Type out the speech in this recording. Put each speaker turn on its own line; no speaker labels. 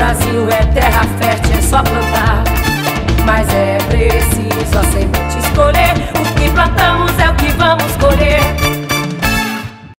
Brasil é terra fértil, é só plantar. Mas é preciso a semente escolher. O que plantamos é o que vamos colher.